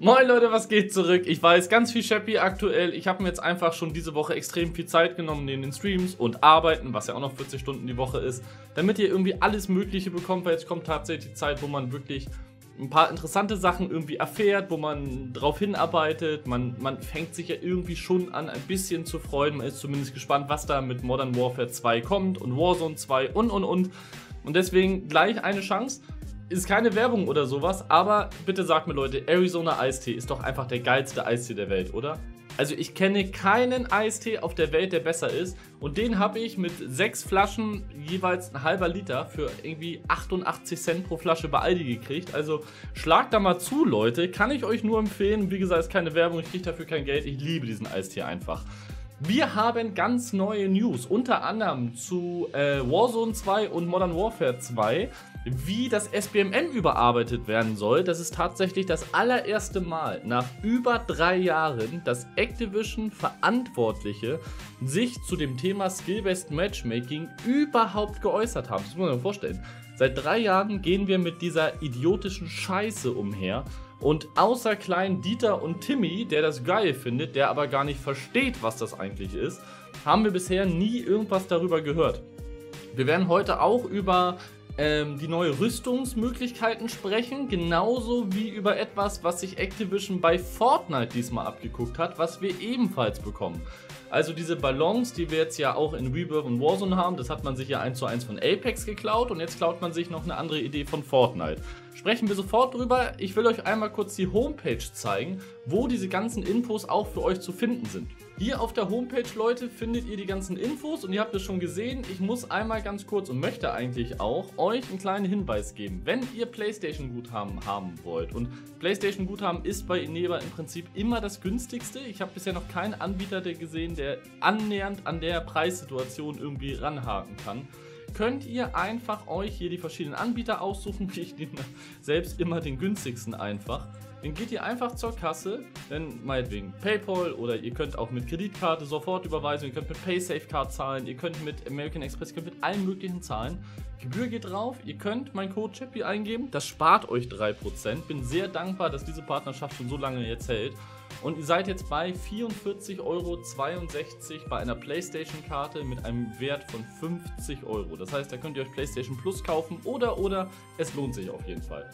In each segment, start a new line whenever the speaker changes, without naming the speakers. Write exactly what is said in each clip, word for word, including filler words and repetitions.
Moin Leute, was geht zurück? Ich weiß, ganz viel Chappy aktuell. Ich habe mir jetzt einfach schon diese Woche extrem viel Zeit genommen neben den Streams und Arbeiten, was ja auch noch vierzig Stunden die Woche ist, damit ihr irgendwie alles Mögliche bekommt, weil jetzt kommt tatsächlich die Zeit, wo man wirklich ein paar interessante Sachen irgendwie erfährt, wo man drauf hinarbeitet. Man, man fängt sich ja irgendwie schon an, ein bisschen zu freuen. Man ist zumindest gespannt, was da mit Modern Warfare zwei kommt und Warzone zwei und und und. Und deswegen gleich eine Chance. Ist keine Werbung oder sowas, aber bitte sagt mir Leute, Arizona Eistee ist doch einfach der geilste Eistee der Welt, oder? Also ich kenne keinen Eistee auf der Welt, der besser ist, und den habe ich mit sechs Flaschen, jeweils ein halber Liter, für irgendwie achtundachtzig Cent pro Flasche bei Aldi gekriegt. Also schlagt da mal zu, Leute, kann ich euch nur empfehlen. Wie gesagt, ist keine Werbung, ich kriege dafür kein Geld, ich liebe diesen Eistee einfach. Wir haben ganz neue News, unter anderem zu äh, Warzone zwei und Modern Warfare zwei, wie das S B M M überarbeitet werden soll. Das ist tatsächlich das allererste Mal nach über drei Jahren, dass Activision Verantwortliche sich zu dem Thema Skill-Based Matchmaking überhaupt geäußert haben. Das muss man sich vorstellen. Seit drei Jahren gehen wir mit dieser idiotischen Scheiße umher. Und außer kleinen Dieter und Timmy, der das geil findet, der aber gar nicht versteht, was das eigentlich ist, haben wir bisher nie irgendwas darüber gehört. Wir werden heute auch über ähm, die neue Rüstungsmöglichkeiten sprechen, genauso wie über etwas, was sich Activision bei Fortnite diesmal abgeguckt hat, was wir ebenfalls bekommen. Also diese Ballons, die wir jetzt ja auch in Rebirth und Warzone haben, das hat man sich ja eins zu eins von Apex geklaut und jetzt klaut man sich noch eine andere Idee von Fortnite. Sprechen wir sofort drüber. Ich will euch einmal kurz die Homepage zeigen, wo diese ganzen Infos auch für euch zu finden sind. Hier auf der Homepage, Leute, findet ihr die ganzen Infos und ihr habt es schon gesehen. Ich muss einmal ganz kurz und möchte eigentlich auch euch einen kleinen Hinweis geben. Wenn ihr PlayStation-Guthaben haben wollt, und PlayStation-Guthaben ist bei Eneba im Prinzip immer das günstigste. Ich habe bisher noch keinen Anbieter gesehen, der annähernd an der Preissituation irgendwie ranhaken kann. Könnt ihr einfach euch hier die verschiedenen Anbieter aussuchen. Ich nehme selbst immer den günstigsten einfach. Dann geht ihr einfach zur Kasse, dann meinetwegen PayPal, oder ihr könnt auch mit Kreditkarte sofort überweisen, ihr könnt mit PaySafeCard zahlen, ihr könnt mit American Express, ihr könnt mit allen möglichen zahlen. Gebühr geht drauf, ihr könnt meinen Code Chappy eingeben, das spart euch drei Prozent. Bin sehr dankbar, dass diese Partnerschaft schon so lange jetzt hält. Und ihr seid jetzt bei vierundvierzig Euro zweiundsechzig bei einer PlayStation-Karte mit einem Wert von fünfzig Euro. Das heißt, da könnt ihr euch PlayStation Plus kaufen oder, oder, es lohnt sich auf jeden Fall.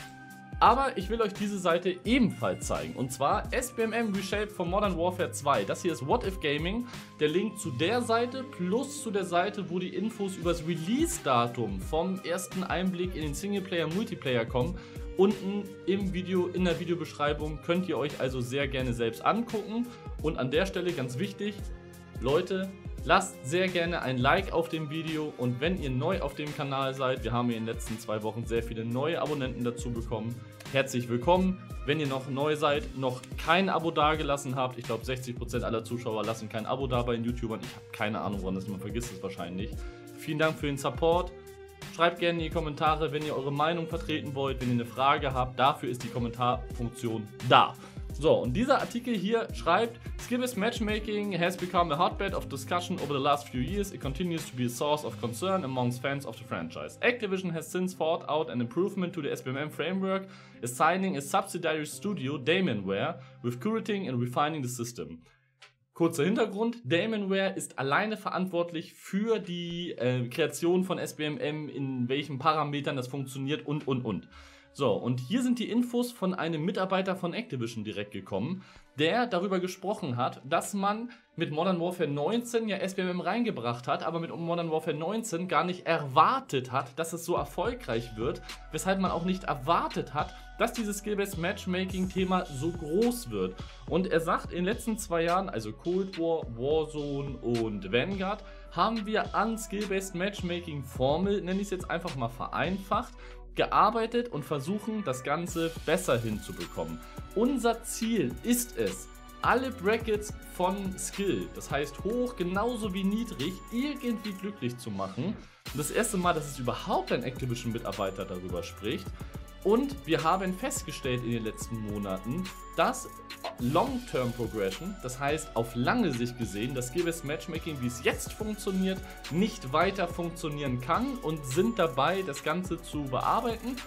Aber ich will euch diese Seite ebenfalls zeigen, und zwar S B M M Reshaped von Modern Warfare zwei. Das hier ist What If Gaming, der Link zu der Seite plus zu der Seite, wo die Infos über das Release-Datum vom ersten Einblick in den Singleplayer-Multiplayer kommen. Unten im Video, in der Videobeschreibung könnt ihr euch also sehr gerne selbst angucken. Und an der Stelle ganz wichtig, Leute, lasst sehr gerne ein Like auf dem Video, und wenn ihr neu auf dem Kanal seid, wir haben hier in den letzten zwei Wochen sehr viele neue Abonnenten dazu bekommen, herzlich willkommen. Wenn ihr noch neu seid, noch kein Abo dagelassen habt, ich glaube sechzig Prozent aller Zuschauer lassen kein Abo da bei den YouTubern, ich habe keine Ahnung, woran das ist, man vergisst es wahrscheinlich. Vielen Dank für den Support. Schreibt gerne in die Kommentare, wenn ihr eure Meinung vertreten wollt, wenn ihr eine Frage habt, dafür ist die Kommentarfunktion da. So, und dieser Artikel hier schreibt: Skill-based Matchmaking has become a hotbed of discussion over the last few years. It continues to be a source of concern amongst fans of the franchise. Activision has since fought out an improvement to the S B M M framework, assigning a subsidiary studio, Daemonware, with curating and refining the system. Kurzer Hintergrund: Daemonware ist alleine verantwortlich für die äh, Kreation von S B M M, in welchen Parametern das funktioniert und und und. So, und hier sind die Infos von einem Mitarbeiter von Activision direkt gekommen, der darüber gesprochen hat, dass man mit Modern Warfare neunzehn ja S B M M reingebracht hat, aber mit Modern Warfare neunzehn gar nicht erwartet hat, dass es so erfolgreich wird, weshalb man auch nicht erwartet hat, dass dieses Skill-Based Matchmaking-Thema so groß wird. Und er sagt, in den letzten zwei Jahren, also Cold War, Warzone und Vanguard, haben wir an Skill-Based Matchmaking-Formel, nenne ich es jetzt einfach mal vereinfacht, gearbeitet und versuchen, das Ganze besser hinzubekommen. Unser Ziel ist es, alle Brackets von Skill, das heißt hoch genauso wie niedrig, irgendwie glücklich zu machen. Und das erste Mal, dass es überhaupt ein Activision-Mitarbeiter darüber spricht. Und wir haben festgestellt in den letzten Monaten, dass Long-Term Progression, das heißt auf lange Sicht gesehen, das Skill-Based Matchmaking, wie es jetzt funktioniert, nicht weiter funktionieren kann, und sind dabei, das Ganze zu bearbeiten.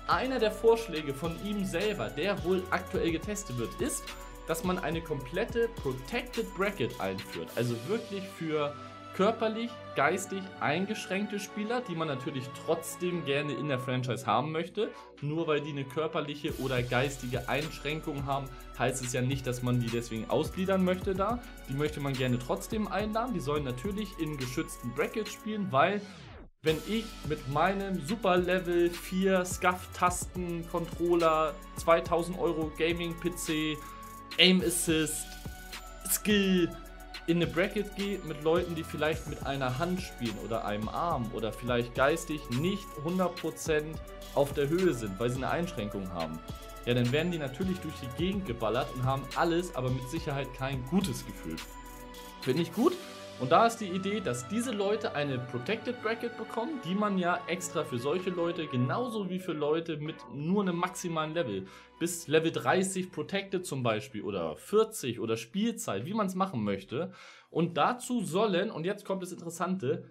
einer der Vorschläge von ihm selber, der wohl aktuell getestet wird, ist, dass man eine komplette Protected Bracket einführt. Also wirklich für körperlich, geistig eingeschränkte Spieler, die man natürlich trotzdem gerne in der Franchise haben möchte. Nur weil die eine körperliche oder geistige Einschränkung haben, heißt es ja nicht, dass man die deswegen ausgliedern möchte da. Die möchte man gerne trotzdem einladen. Die sollen natürlich in geschützten Brackets spielen, weil wenn ich mit meinem Super Level vier Scuff-Tasten-Controller, zweitausend Euro Gaming-P C, Aim Assist, Skill in eine Bracket gehe mit Leuten, die vielleicht mit einer Hand spielen oder einem Arm oder vielleicht geistig nicht hundert Prozent auf der Höhe sind, weil sie eine Einschränkung haben, ja, dann werden die natürlich durch die Gegend geballert und haben alles, aber mit Sicherheit kein gutes Gefühl. Finde ich gut. Und da ist die Idee, dass diese Leute eine Protected Bracket bekommen, die man ja extra für solche Leute, genauso wie für Leute mit nur einem maximalen Level, bis Level dreißig Protected zum Beispiel oder vierzig oder Spielzeit, wie man es machen möchte. Und dazu sollen, und jetzt kommt das Interessante,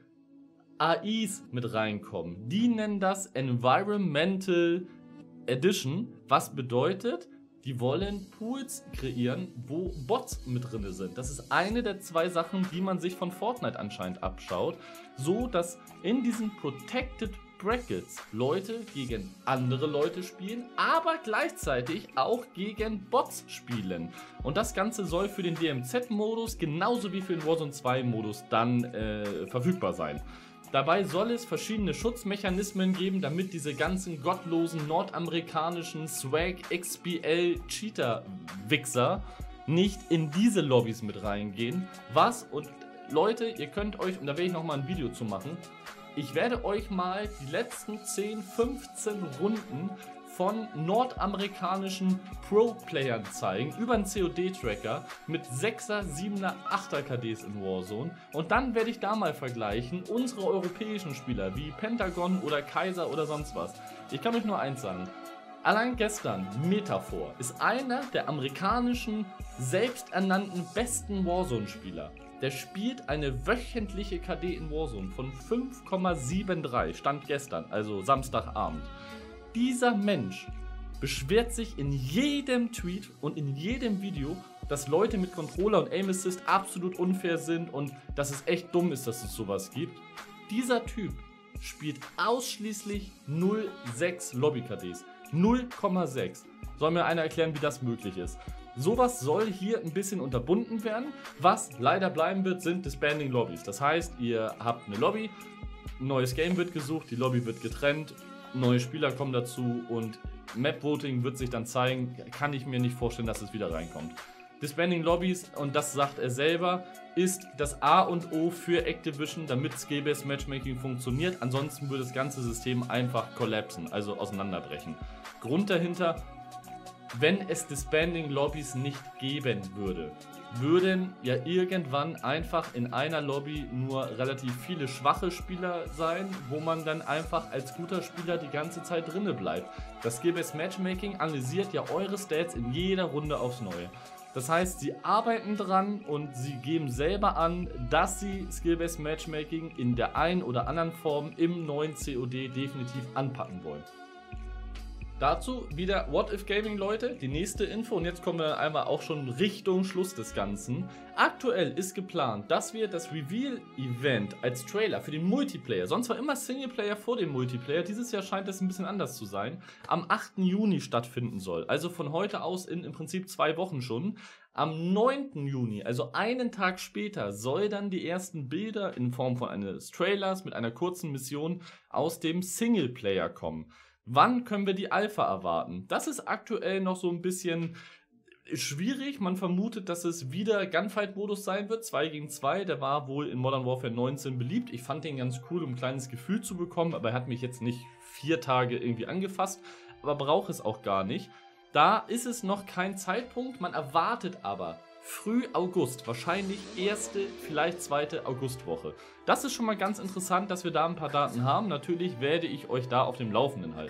A Is mit reinkommen. Die nennen das Environmental Edition, was bedeutet, die wollen Pools kreieren, wo Bots mit drin sind. Das ist eine der zwei Sachen, die man sich von Fortnite anscheinend abschaut. So, dass in diesen Protected Brackets Leute gegen andere Leute spielen, aber gleichzeitig auch gegen Bots spielen. Und das Ganze soll für den D M Z-Modus genauso wie für den Warzone zwei Modus dann äh, verfügbar sein. Dabei soll es verschiedene Schutzmechanismen geben, damit diese ganzen gottlosen nordamerikanischen Swag-X B L-Cheater-Wichser nicht in diese Lobbys mit reingehen. Was, und Leute, ihr könnt euch, und da werde ich nochmal ein Video zu machen, ich werde euch mal die letzten zehn, fünfzehn Runden von nordamerikanischen Pro-Playern zeigen, über einen C O D-Tracker mit sechser, siebener, achter K Ds in Warzone. Und dann werde ich da mal vergleichen, unsere europäischen Spieler wie Pentagon oder Kaiser oder sonst was. Ich kann euch nur eins sagen, allein gestern, Metaphor, ist einer der amerikanischen, selbsternannten besten Warzone-Spieler. Der spielt eine wöchentliche K D in Warzone von fünf Komma dreiundsiebzig, Stand gestern, also Samstagabend. Dieser Mensch beschwert sich in jedem Tweet und in jedem Video, dass Leute mit Controller und Aim Assist absolut unfair sind und dass es echt dumm ist, dass es sowas gibt. Dieser Typ spielt ausschließlich null Komma sechs Lobby-K Ds. null Komma sechs. Soll mir einer erklären, wie das möglich ist? Sowas soll hier ein bisschen unterbunden werden. Was leider bleiben wird, sind Disbanding Lobbys. Das heißt, ihr habt eine Lobby, ein neues Game wird gesucht, die Lobby wird getrennt, neue Spieler kommen dazu und Map-Voting wird sich dann zeigen, kann ich mir nicht vorstellen, dass es wieder reinkommt. Disbanding Lobbys, und das sagt er selber, ist das A und O für Activision, damit Skill-Based Matchmaking funktioniert. Ansonsten würde das ganze System einfach kollapsen, also auseinanderbrechen. Grund dahinter, wenn es Disbanding Lobbys nicht geben würde, würden ja irgendwann einfach in einer Lobby nur relativ viele schwache Spieler sein, wo man dann einfach als guter Spieler die ganze Zeit drinne bleibt. Das Skill-Based Matchmaking analysiert ja eure Stats in jeder Runde aufs Neue. Das heißt, sie arbeiten dran und sie geben selber an, dass sie Skill-Based Matchmaking in der einen oder anderen Form im neuen C O D definitiv anpacken wollen. Dazu wieder What If Gaming, Leute, die nächste Info, und jetzt kommen wir einmal auch schon Richtung Schluss des Ganzen. Aktuell ist geplant, dass wir das Reveal-Event als Trailer für den Multiplayer, sonst war immer Singleplayer vor dem Multiplayer, dieses Jahr scheint es ein bisschen anders zu sein, am achten Juni stattfinden soll. Also von heute aus in im Prinzip zwei Wochen schon. Am neunten Juni, also einen Tag später, soll dann die ersten Bilder in Form von eines Trailers mit einer kurzen Mission aus dem Singleplayer kommen. Wann können wir die Alpha erwarten? Das ist aktuell noch so ein bisschen schwierig. Man vermutet, dass es wieder Gunfight-Modus sein wird, zwei gegen zwei. Der war wohl in Modern Warfare neunzehn beliebt. Ich fand den ganz cool, um ein kleines Gefühl zu bekommen, aber er hat mich jetzt nicht vier Tage irgendwie angefasst. Aber braucht es auch gar nicht. Da ist es noch kein Zeitpunkt. Man erwartet aber früh August, wahrscheinlich erste, vielleicht zweite Augustwoche. Das ist schon mal ganz interessant, dass wir da ein paar Daten haben. Natürlich werde ich euch da auf dem Laufenden halten.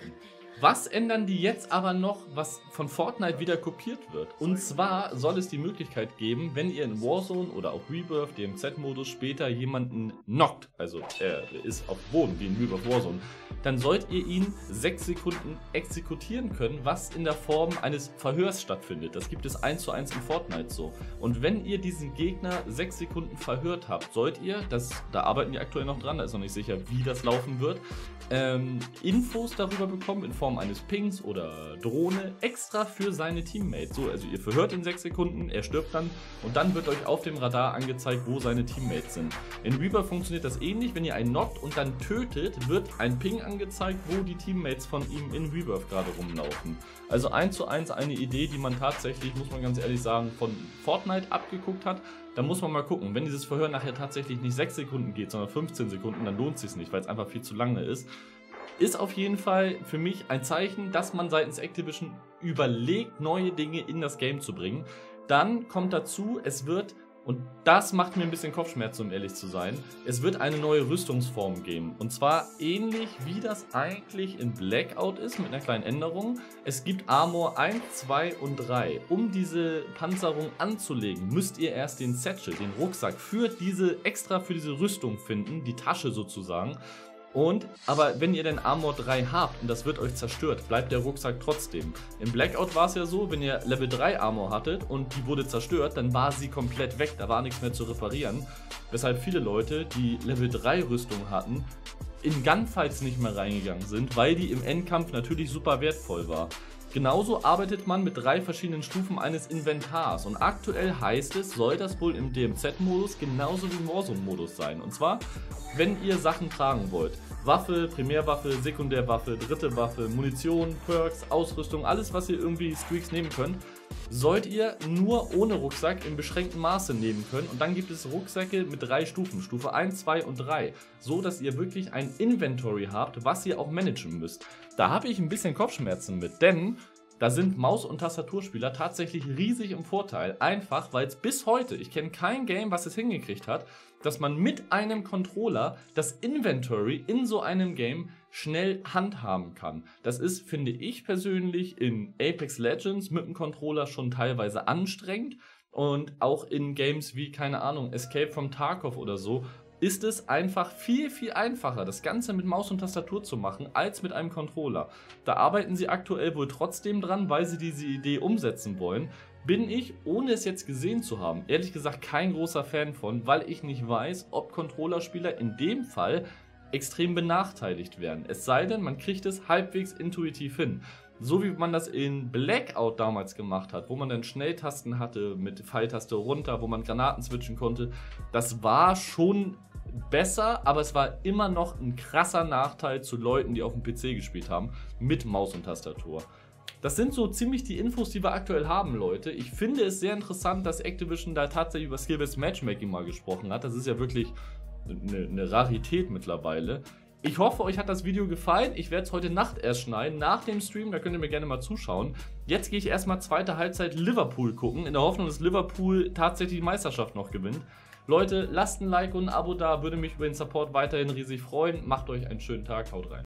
Was ändern die jetzt aber noch, was von Fortnite wieder kopiert wird? Und zwar soll es die Möglichkeit geben, wenn ihr in Warzone oder auch Rebirth, D M Z-Modus, später jemanden knockt, also er ist auf Boden wie in Rebirth Warzone, dann sollt ihr ihn sechs Sekunden exekutieren können, was in der Form eines Verhörs stattfindet. Das gibt es eins zu eins in Fortnite so. Und wenn ihr diesen Gegner sechs Sekunden verhört habt, sollt ihr, das, da arbeiten die aktuell noch dran, da ist noch nicht sicher, wie das laufen wird, ähm, Infos darüber bekommen in Form eines Pings oder Drohne extra für seine Teammates. So, also ihr verhört in sechs Sekunden, er stirbt dann und dann wird euch auf dem Radar angezeigt, wo seine Teammates sind. In Rebirth funktioniert das ähnlich, wenn ihr einen knockt und dann tötet, wird ein Ping angezeigt, wo die Teammates von ihm in Rebirth gerade rumlaufen. Also eins zu eins eine Idee, die man tatsächlich, muss man ganz ehrlich sagen, von Fortnite abgeguckt hat. Da muss man mal gucken, wenn dieses Verhör nachher tatsächlich nicht sechs Sekunden geht, sondern fünfzehn Sekunden, dann lohnt es sich nicht, weil es einfach viel zu lange ist. Ist auf jeden Fall für mich ein Zeichen, dass man seitens Activision überlegt, neue Dinge in das Game zu bringen. Dann kommt dazu, es wird, und das macht mir ein bisschen Kopfschmerzen, um ehrlich zu sein, es wird eine neue Rüstungsform geben. Und zwar ähnlich wie das eigentlich in Blackout ist, mit einer kleinen Änderung. Es gibt Armor eins, zwei und drei. Um diese Panzerung anzulegen, müsst ihr erst den Satchel, den Rucksack, für diese, extra für diese Rüstung finden, die Tasche sozusagen. Und, aber wenn ihr den Armor drei habt und das wird euch zerstört, bleibt der Rucksack trotzdem. In Blackout war es ja so, wenn ihr Level drei Armor hattet und die wurde zerstört, dann war sie komplett weg, da war nichts mehr zu reparieren. Weshalb viele Leute, die Level drei Rüstung hatten, in Gunfights nicht mehr reingegangen sind, weil die im Endkampf natürlich super wertvoll war. Genauso arbeitet man mit drei verschiedenen Stufen eines Inventars und aktuell heißt es, soll das wohl im D M Z-Modus genauso wie im Warzone-Modus sein. Und zwar, wenn ihr Sachen tragen wollt, Waffe, Primärwaffe, Sekundärwaffe, dritte Waffe, Munition, Perks, Ausrüstung, alles was ihr irgendwie Streaks nehmen könnt, sollt ihr nur ohne Rucksack in beschränktem Maße nehmen können. Und dann gibt es Rucksäcke mit drei Stufen, Stufe eins, zwei und drei, so dass ihr wirklich ein Inventory habt, was ihr auch managen müsst. Da habe ich ein bisschen Kopfschmerzen mit, denn da sind Maus- und Tastaturspieler tatsächlich riesig im Vorteil. Einfach, weil es bis heute, ich kenne kein Game, was es hingekriegt hat, dass man mit einem Controller das Inventory in so einem Game schnell handhaben kann. Das ist, finde ich persönlich, in Apex Legends mit dem Controller schon teilweise anstrengend. Und auch in Games wie, keine Ahnung, Escape from Tarkov oder so, ist es einfach viel, viel einfacher, das Ganze mit Maus und Tastatur zu machen, als mit einem Controller. Da arbeiten sie aktuell wohl trotzdem dran, weil sie diese Idee umsetzen wollen. Bin ich, ohne es jetzt gesehen zu haben, ehrlich gesagt kein großer Fan von, weil ich nicht weiß, ob Controllerspieler in dem Fall extrem benachteiligt werden. Es sei denn, man kriegt es halbwegs intuitiv hin. So wie man das in Blackout damals gemacht hat, wo man dann Schnelltasten hatte mit Pfeiltaste runter, wo man Granaten switchen konnte. Das war schon besser, aber es war immer noch ein krasser Nachteil zu Leuten, die auf dem P C gespielt haben, mit Maus und Tastatur. Das sind so ziemlich die Infos, die wir aktuell haben, Leute. Ich finde es sehr interessant, dass Activision da tatsächlich über Skill-Based Matchmaking mal gesprochen hat. Das ist ja wirklich eine, eine Rarität mittlerweile. Ich hoffe, euch hat das Video gefallen. Ich werde es heute Nacht erst schneiden, nach dem Stream, da könnt ihr mir gerne mal zuschauen. Jetzt gehe ich erstmal zweite Halbzeit Liverpool gucken, in der Hoffnung, dass Liverpool tatsächlich die Meisterschaft noch gewinnt. Leute, lasst ein Like und ein Abo da, würde mich über den Support weiterhin riesig freuen. Macht euch einen schönen Tag, haut rein.